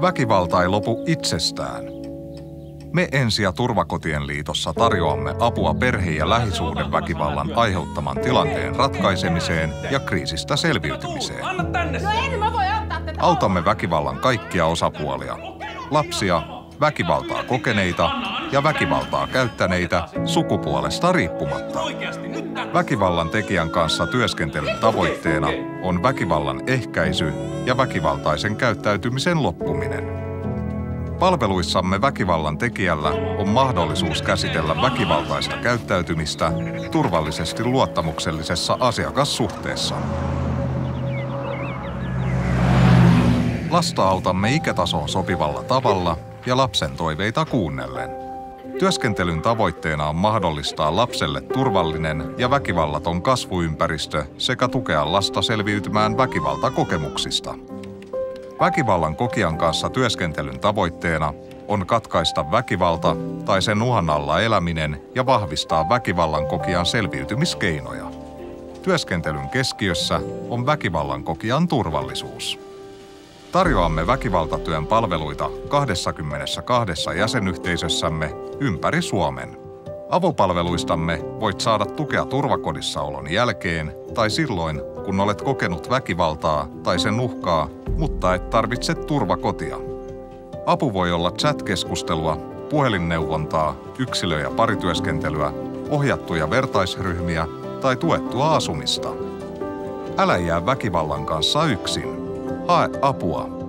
Väkivalta ei lopu itsestään. Me Ensi- ja turvakotien liitossa tarjoamme apua perhe- ja lähisuhdeväkivallan aiheuttaman tilanteen ratkaisemiseen ja kriisistä selviytymiseen. Autamme väkivallan kaikkia osapuolia, lapsia, väkivaltaa kokeneita ja väkivaltaa käyttäneitä sukupuolesta riippumatta. Väkivallan tekijän kanssa työskentelyn tavoitteena on väkivallan ehkäisy ja väkivaltaisen käyttäytymisen loppuminen. Palveluissamme väkivallan tekijällä on mahdollisuus käsitellä väkivaltaista käyttäytymistä turvallisesti luottamuksellisessa asiakassuhteessa. Lasta autamme ikätasoon sopivalla tavalla ja lapsen toiveita kuunnellen. Työskentelyn tavoitteena on mahdollistaa lapselle turvallinen ja väkivallaton kasvuympäristö sekä tukea lasta selviytymään väkivaltakokemuksista. Väkivallan kokijan kanssa työskentelyn tavoitteena on katkaista väkivalta tai sen uhan alla eläminen ja vahvistaa väkivallan kokijan selviytymiskeinoja. Työskentelyn keskiössä on väkivallan kokijan turvallisuus. Tarjoamme väkivaltatyön palveluita 22 jäsenyhteisössämme ympäri Suomen. Avopalveluistamme voit saada tukea turvakodissa olon jälkeen tai silloin, kun olet kokenut väkivaltaa tai sen uhkaa, mutta et tarvitse turvakotia. Apu voi olla chat-keskustelua, puhelinneuvontaa, yksilö- ja parityöskentelyä, ohjattuja vertaisryhmiä tai tuettua asumista. Älä jää väkivallan kanssa yksin. Hae apua.